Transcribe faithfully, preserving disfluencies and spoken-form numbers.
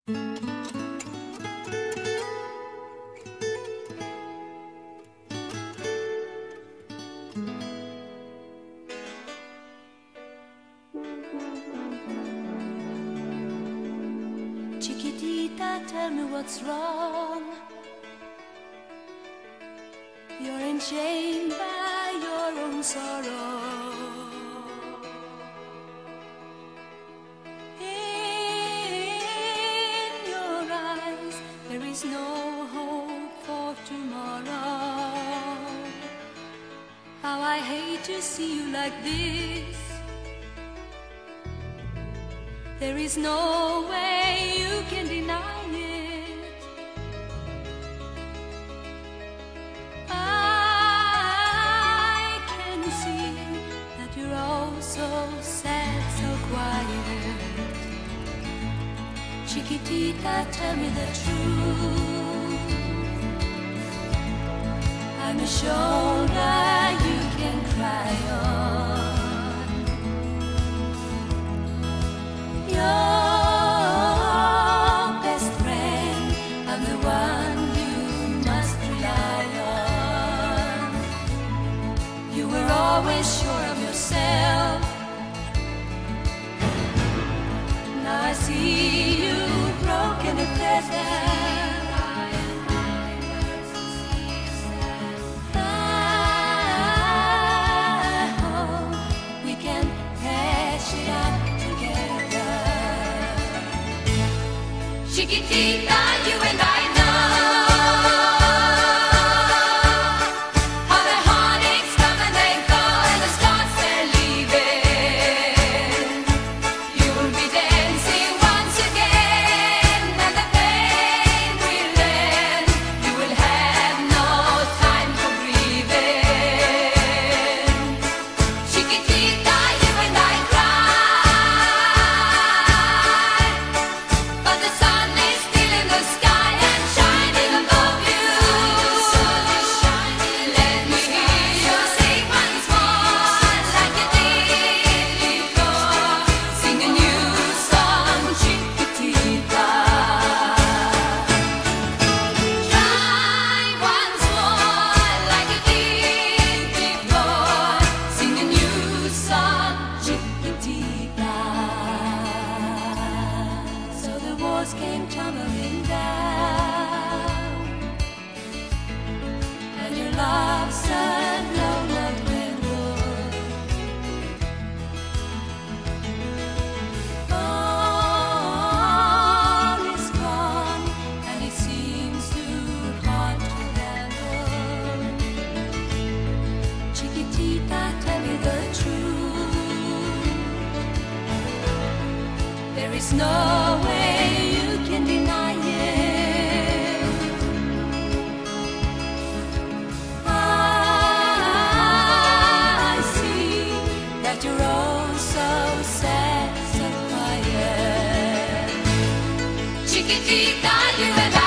Chiquitita, tell me what's wrong. You're enchained by your own sorrow. In your eyes there is no hope for tomorrow. How I hate to see you like this. There is no way you can deny it. I can see that you're all so sad, so quiet. Chiquitita, tell me the truth. I'm a shoulder you can cry on. Your best friend, I'm the one you must rely on. You were always sure of yourself. Now I see you broken and pleasant. Chiquitita, you and I know how the heartaches come and they go and the stars they're leaving. You'll be dancing once again and the pain will end. You will have no time for grieving. Chiquitita, you and I cry, but the sun came tumbling down, and your love said no love redwood. All is gone, and it seems too hard to handle. Chiquitita, tell me the truth. There is no way deny it. I see that you're all so sad, so quiet. Chiquitita, you and I